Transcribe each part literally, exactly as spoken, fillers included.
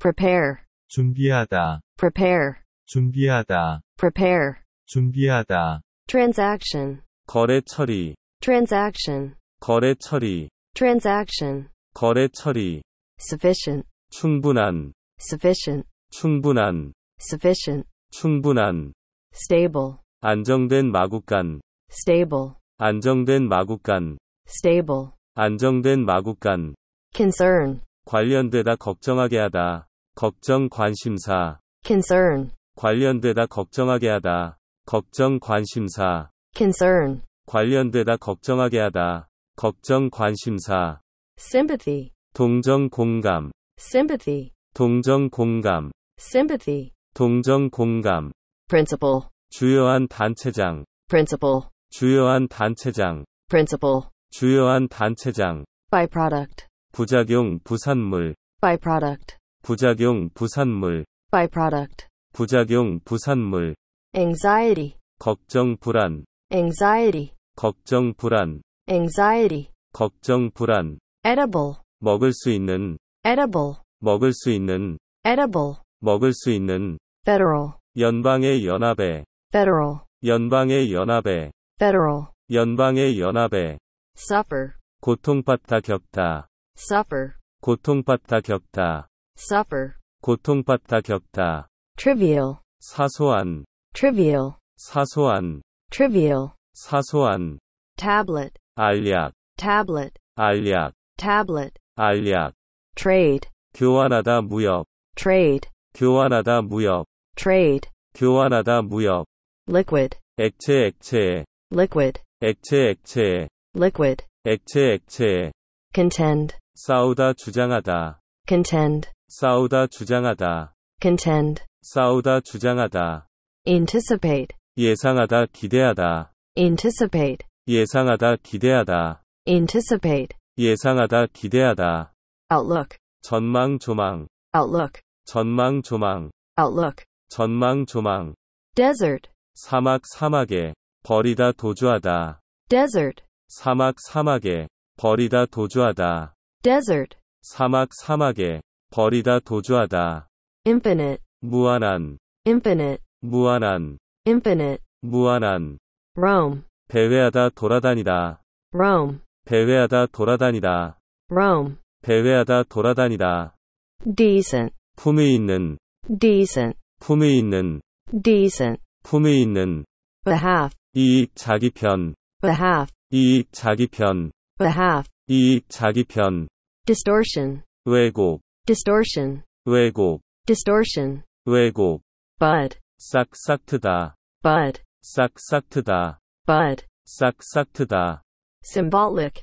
prepare, 준비하다, prepare, 준비하다, prepare, 준비하다. transaction, 거래 처리, transaction, 거래 처리, transaction, 거래 처리. sufficient, 충분한, sufficient, 충분한, sufficient, 충분한. stable, 안정된 마구간, stable, 안정된 마구간, stable, 안정된 마구간. concern, 관련되다 걱정하게 하다, 걱정 관심사. concern, 관련되다 걱정하게 하다, 걱정 관심사. concern, 관련되다 걱정하게 하다, 걱정 관심사. sympathy, 동정 공감, sympathy, 동정 공감, sympathy, 동정 공감. principal, 주요한 단체장, principal, 주요한 단체장, principal, 주요한 단체장. byproduct, 부작용 부산물, byproduct, 부작용 부산물, byproduct, 부작용 부산물. anxiety, 걱정 불안, anxiety, 걱정 불안, anxiety, 걱정 불안. edible, 먹을 수 있는, edible, 먹을 수 있는, edible, 먹을 수 있는. federal, 연방의 연합에, federal, 연방의 연합에, federal, 연방의 연합에. suffer, 고통받다 겪다, suffer, 고통받다 겪다, suffer, 고통받다 겪다. trivial, 사소한, trivial, 사소한, trivial, 사소한. tablet, 알약, tablet, 알약, tablet, 알약. trade, 교환하다 무역, trade, 교환하다 무역, trade, 교환하다 무역. liquid, 액체 액체에, liquid, 액체 액체에, liquid, 액체 액체에. contend, 싸우다 주장하다, contend, 싸우다 주장하다, contend, 싸우다 주장하다. anticipate, 예상하다 기대하다, anticipate, 예상하다 기대하다, anticipate, 예상하다 기대하다. outlook, 전망 조망, outlook, 전망 조망, outlook, 전망 조망. desert, 사막 사막에, 버리다 도주하다, desert, 사막 사막에, 버리다 도주하다, desert, 사막 사막에, 버리다 도주하다. infinite, 무한한, infinite, 무한한, infinite, 무한한. Rome, 배회하다 돌아다니다, Rome, 배회하다 돌아다니다, Rome, 배회하다 돌아다니다. decent, 품위 있는, decent, 품위 있는, decent, 품위 있는. behalf, 이익 자기 편, behalf, 이익 자기 편, behalf, 이익 자기 편. distortion, 왜곡, distortion, 왜곡, distortion, 왜곡. bud, 싹싹 트다, bud, 싹싹 트다, bud, 싹싹 트다. symbolic,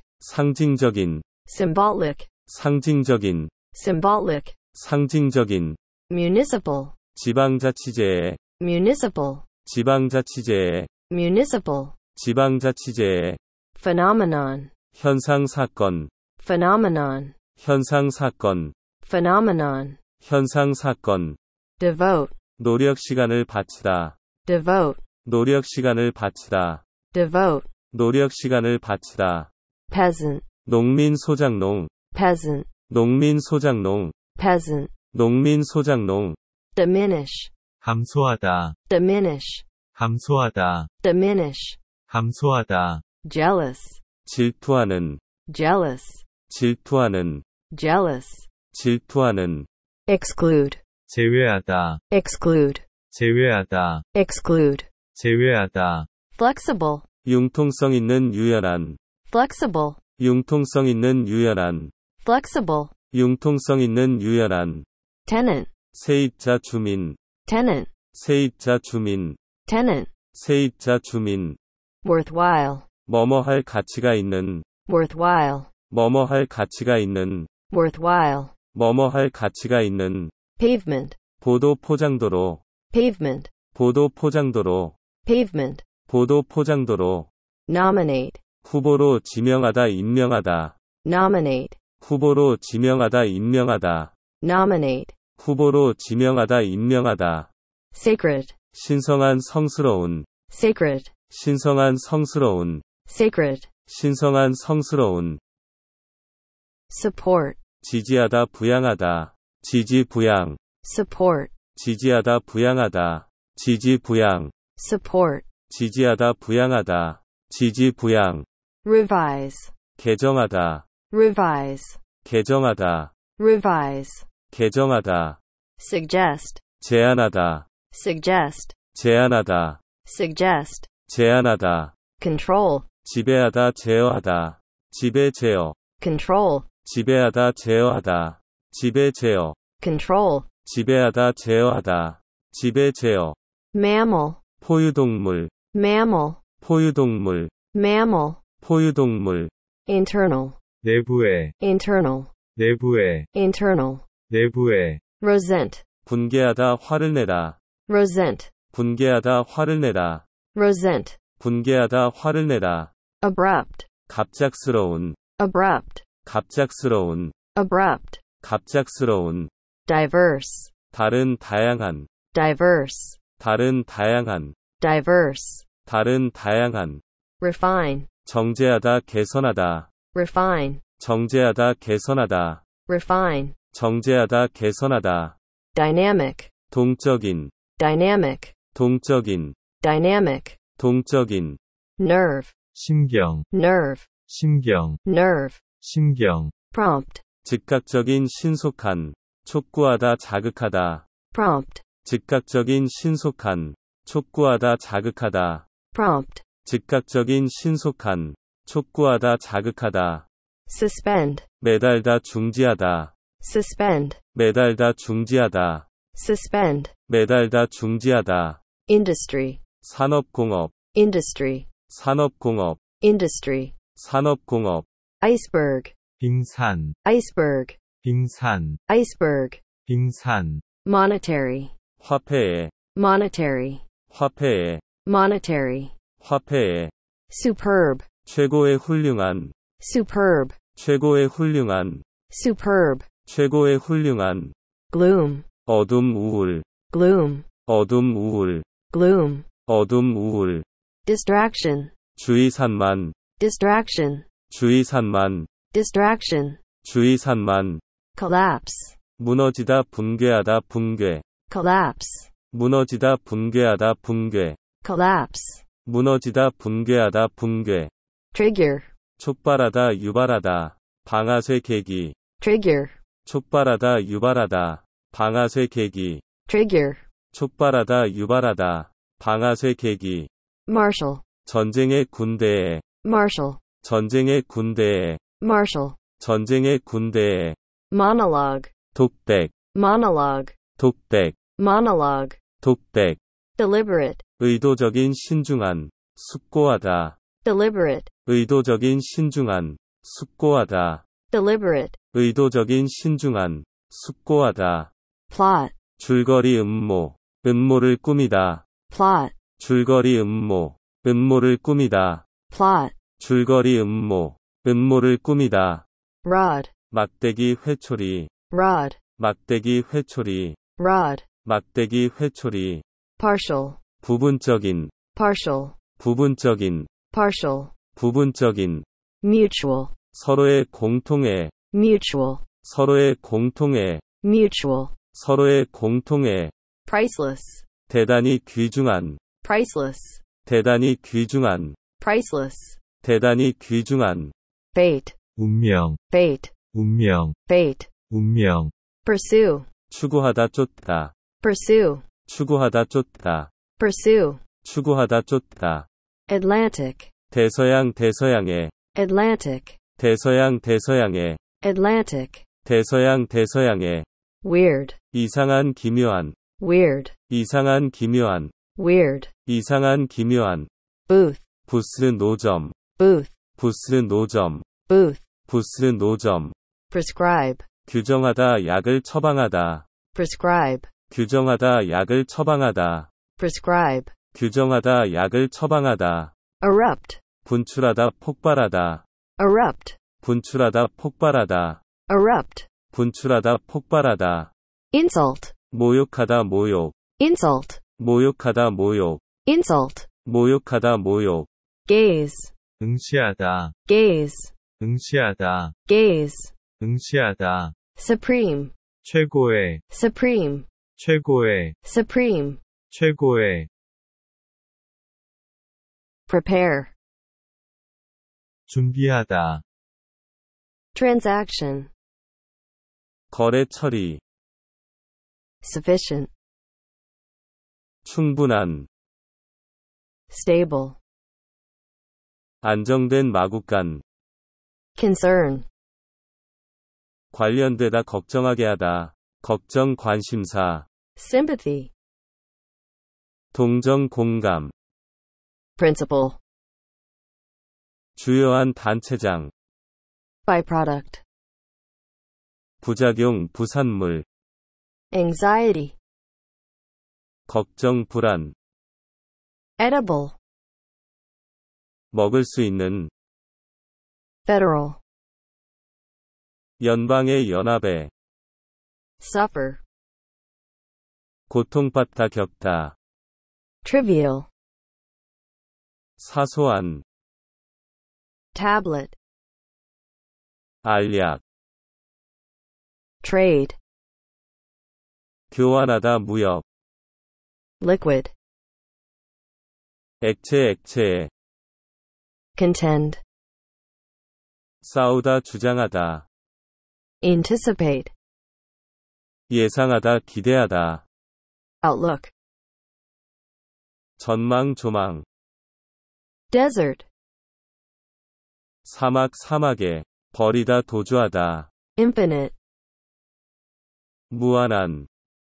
상징적인, symbolic, 상징적인, symbolic, 상징적인. municipal, 지방자치제에, municipal, 지방자치제에, municipal, 지방자치제에. phenomenon, 현상 사건, phenomenon, 현상 사건, phenomenon, 현상 사건. devote, 노력 시간을 바치다, devote, 노력 시간을 바치다, devote, 노력 시간을 바치다. peasant, 농민 소작농, peasant, 농민 소작농, peasant, 농민 소작농. diminish, 감소하다, diminish, 감소하다, diminish, 감소하다. jealous, 질투하는, jealous, 질투하는, jealous, 질투하는. exclude, 제외하다, exclude, 제외하다, exclude, 제외하다. flexible, 융통성 있는 유연한, flexible, 융통성 있는 유연한, flexible, 융통성 있는 유연한. tenant, 세입자 주민, tenant, 세입자 주민, tenant, 세입자 주민. worthwhile, 뭐뭐 할 가치가 있는, worthwhile, 뭐뭐 할 가치가 있는, worthwhile, 뭐뭐 할 가치가 있는. pavement, 보도 포장도로, pavement, 보도 포장도로, pavement, 보도 포장도로. nominate, 후보로 지명하다 임명하다, nominate, 후보로 지명하다 임명하다, nominate, 후보로 지명하다 임명하다. sacred, 신성한 성스러운, sacred, 신성한 성스러운, sacred, 신성한 성스러운. support, 지지하다 부양하다, 지지 부양, support, 지지하다 부양하다, 지지 부양, support, 지지하다 부양하다, 지지 부양, revise, 개정하다, revise, 개정하다, revise, 개정하다, suggest, 제안하다, suggest, 제안하다, suggest, 제안하다, control, 지배하다 제어하다, 지배 제어, control, 지배하다 제어하다, 지배 제어, control, 지배하다 제어하다, 지배 제어, mammal, 포유동물, mammal, 포유동물, mammal, 포유동물, internal, 내부에, internal, 내부에, internal, 내부에, resent, 분개하다 화를 내다, resent, 분개하다 화를 내다, resent, 분개하다 화를 내다, abrupt, 갑작스러운, abrupt, 갑작스러운, abrupt, 갑작스러운, diverse, 다른 다양한, diverse, 다른 다양한, diverse, 다른 다양한, refine, 정제하다 개선하다, refine, 정제하다 개선하다, refine, 정제하다 개선하다, dynamic, 동적인, dynamic, 동적인, dynamic, 동적인, nerve, 신경, nerve, 신경, nerve, 신경, prompt, 즉각적인 신속한, 촉구하다 자극하다, prompt, 즉각적인 신속한, 촉구하다 자극하다, prompt, 즉각적인 신속한, 촉구하다 자극하다, suspend, 매달다 중지하다, suspend, 매달다 중지하다, suspend, 매달다 중지하다, industry, 산업공업, industry, 산업공업, industry, 산업공업, iceberg, 빙산, iceberg, 빙산, iceberg, 빙산, monetary, 화폐에, monetary, 화폐에, monetary, 화폐에, superb, 최고의 훌륭한, superb, 최고의 훌륭한, superb, 최고의 훌륭한, gloom, 어둠 우울, gloom, 어둠 우울, gloom, 어둠 우울, distraction, 주의산만, distraction, 주의산만, distraction, 주의산만, collapse, 무너지다 붕괴하다 붕괴, collapse, 무너지다 붕괴하다 붕괴, collapse, 무너지다 붕괴하다 붕괴, trigger, 촉발하다 유발하다, 방아쇠 계기, trigger, 촉발하다 유발하다, 방아쇠 계기, trigger, 촉발하다 유발하다, 방아쇠 계기, marshal, 전쟁의 군대에, marshal, 전쟁의 군대에, marshal, 전쟁의 군대에, monologue, 독백, monologue, 독백, monologue, 독백, deliberate, 의도적인 신중한, 숙고하다, deliberate, 의도적인 신중한, 숙고하다, deliberate, 의도적인 신중한, 숙고하다, plot, 줄거리 음모, 음모를 꾸미다, plot, 줄거리 음모, 음모를 꾸미다, plot, 줄거리 음모, 음모를 꾸미다, rod, 막대기 회초리, rod, 막대기 회초리, rod, 막대기 회초리, partial, 부분적인, partial, 부분적인, partial, 부분적인, mutual, 서로의 공통의, mutual, 서로의 공통의, mutual, 서로의 공통의, priceless, 대단히 귀중한, priceless, 대단히 귀중한, priceless, 대단히 귀중한, fate, 운명, fate, 운명, fate, 운명, pursue, 추구하다 쫓다, pursue, 추구하다 쫓다, pursue, 추구하다 쫓다, Atlantic, 대서양 대서양에, Atlantic, 대서양 대서양에, Atlantic, 대서양 대서양에, weird, 이상한 기묘한, weird, 이상한 기묘한, weird, 이상한 기묘한, booth, 부스 노점, booth, 부스 노점, booth, 부스 노점, prescribe, 규정하다 약을 처방하다, prescribe, 규정하다 약을 처방하다, prescribe, 규정하다 약을 처방하다, erupt, 분출하다 폭발하다, erupt, 분출하다 폭발하다, erupt, 분출하다 폭발하다, insult, 모욕하다 모욕, insult, 모욕하다 모욕, insult, 모욕하다 모욕, gaze, 응시하다, gaze, 응시하다, gaze, 응시하다, supreme, 최고의, supreme, 최고의, supreme, 최고의, prepare, 준비하다, transaction, 거래 처리, sufficient, 충분한, stable, 안정된 마구간, concern, 관련되다 걱정하게 하다, 걱정 관심사, sympathy, 동정 공감, principle, 주요한 단체장, byproduct, 부작용 부산물, anxiety, 걱정 불안, edible, 먹을 수 있는, federal, 연방의 연합에, suffer, 고통받다 겪다, trivial, 사소한, tablet, 알약, trade, 교환하다 무역, liquid, 액체 액체에, contend, 싸우다 주장하다, anticipate, 예상하다 기대하다, outlook, 전망 조망, desert, 사막 사막에, 버리다 도주하다, infinite, 무한한,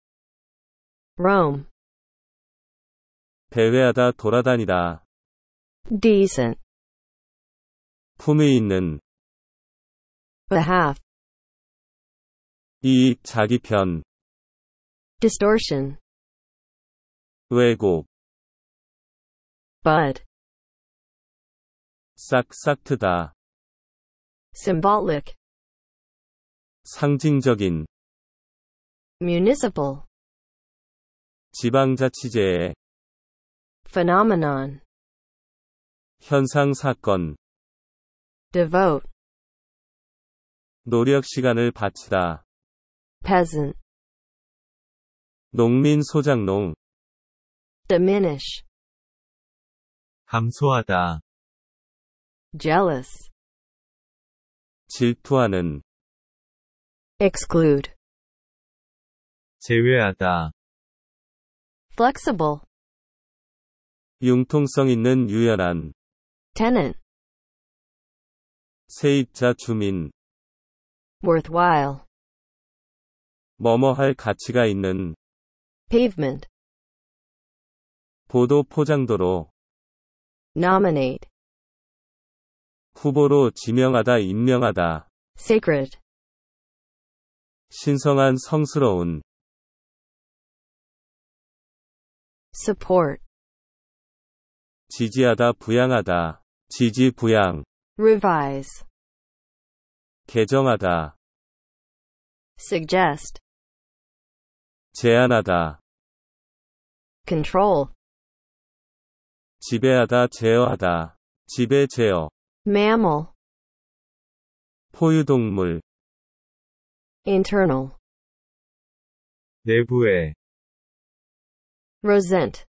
Rome, 배회하다 돌아다니다, decent, 품위 있는, behalf, 이익 자기 편, distortion, 왜곡, bud, 싹싹 트다, symbolic, 상징적인, municipal, 지방자치제의, phenomenon, 현상 사건, devote, 노력 시간을 바치다, peasant, 농민 소작농, diminish, 감소하다, jealous, 질투하는, exclude, 제외하다, flexible, 융통성 있는 유연한, tenant, 세입자 주민, worthwhile, 뭐뭐 할 가치가 있는, pavement, 보도 포장도로, nominate, 후보로 지명하다 임명하다, sacred, 신성한 성스러운, support, 지지하다 부양하다, 지지 부양, revise, 개정하다, suggest, 제한하다, control, 지배하다 제어하다, 지배 제어, mammal, 포유동물, internal, 내부에, resent,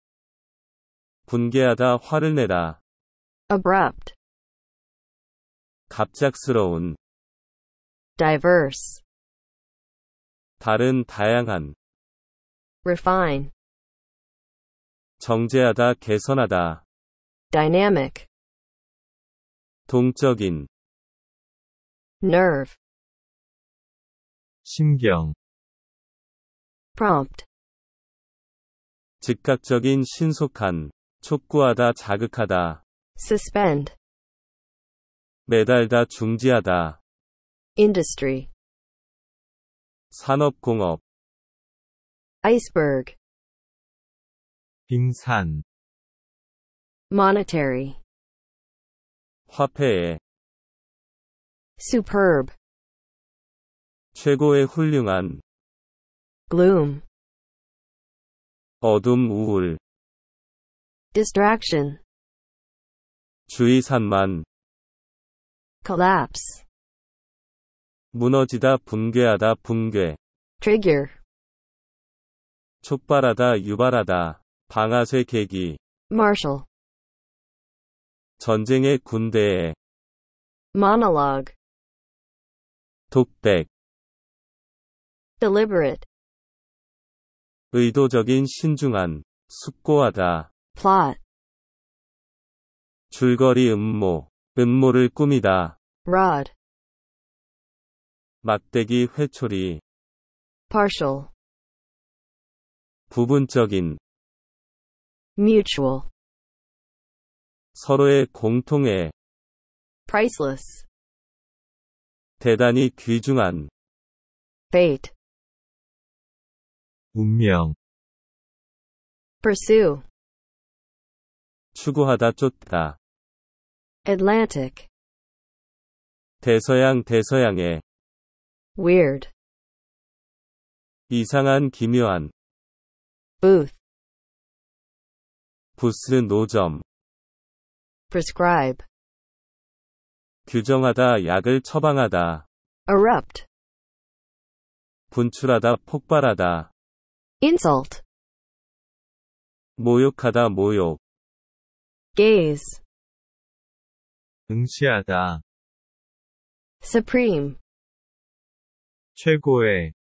분개하다 화를 내다, abrupt, 갑작스러운, diverse, 다른 다양한, refine, 정제하다 개선하다, dynamic, 동적인, nerve, 신경, prompt, 즉각적인 신속한, 촉구하다 자극하다, suspend, 매달다 중지하다, industry, 산업공업, iceberg, 빙산, monetary, 화폐에, superb, 최고의 훌륭한, gloom, 어둠 우울, distraction, 주의산만, collapse, 무너지다 붕괴하다 붕괴, trigger, 촉발하다, 유발하다, 방아쇠 계기, marshal, 전쟁의 군대에, monologue, 독백, deliberate, 의도적인 신중한, 숙고하다, plot, 줄거리 음모, 음모를 꾸미다, rod, 막대기 회초리, partial, 부분적인, mutual, 서로의 공통의, priceless, 대단히 귀중한, fate, 운명, pursue, 추구하다, 쫓다, Atlantic, 대서양, 대서양의, weird, 이상한, 기묘한, booth, 부스, 노점, prescribe, 규정하다, 약을 처방하다, erupt, 분출하다, 폭발하다, insult, 모욕하다, 모욕, gaze, 응시하다, supreme, 최고의,